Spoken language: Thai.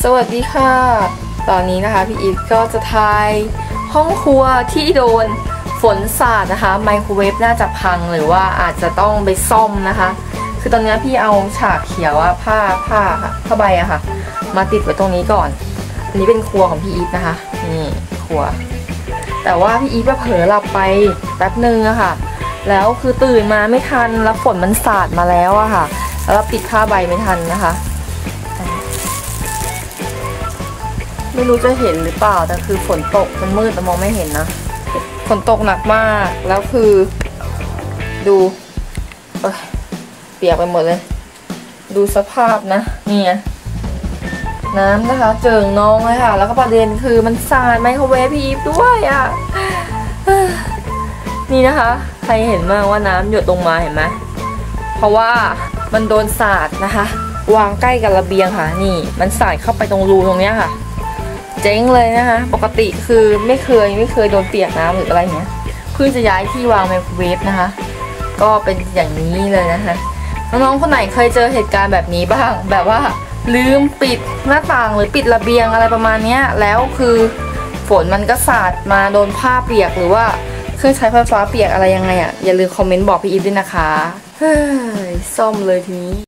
สวัสดีค่ะตอนนี้นะคะพี่อีฟก็จะทายห้องครัวที่โดนฝนสาดนะคะไมโครเวฟน่าจะพังหรือว่าอาจจะต้องไปซ่อมนะคะคือตอนนี้พี่เอาฉากเขียวผ้าค่ะผ้าใบอะค่ะมาติดไว้ตรงนี้ก่อนอันนี้เป็นครัวของพี่อีฟนะคะนี่ครัวแต่ว่าพี่อีฟเผลอหลับไปแป๊บนึงอะค่ะแล้วคือตื่นมาไม่ทันแล้วฝนมันสาดมาแล้วอะค่ะแล้วปิดผ้าใบไม่ทันนะคะไม่รู้จะเห็นหรือเปล่าแต่คือฝนตกมันมืดแต่มองไม่เห็นนะฝนตกหนักมากแล้วคือดูเปียกไปหมดเลยดูสภาพนะนี่ไงน้ำนะคะเจิ่งนองเลยค่ะแล้วก็ประเด็นคือมันสาดไมโครเวฟพี่อีฟด้วยอ่ะนี่นะคะใครเห็นบ้างว่าน้ำหยดลงมาเห็นไหมเพราะว่ามันโดนสาดนะคะวางใกล้กับระเบียงค่ะนี่มันสาดเข้าไปตรงรูตรงเนี้ยค่ะเจ๊งเลยนะคะปกติคือไม่เคยโดนเปียกน้ำหรืออะไรเงี้ยเพิ่งจะย้ายที่วางไมโครเวฟนะคะก็เป็นอย่างนี้เลยนะคะน้องๆคนไหนเคยเจอเหตุการณ์แบบนี้บ้างแบบว่าลืมปิดหน้าต่างหรือปิดระเบียงอะไรประมาณนี้แล้วคือฝนมันก็สาดมาโดนผ้าเปียกหรือว่าเครื่องใช้ไฟฟ้าเปียกอะไรยังไงอ่ะอย่าลืมคอมเมนต์บอกพี่อีฟด้วยนะคะเฮ้ยซ่อมเลยทีนี้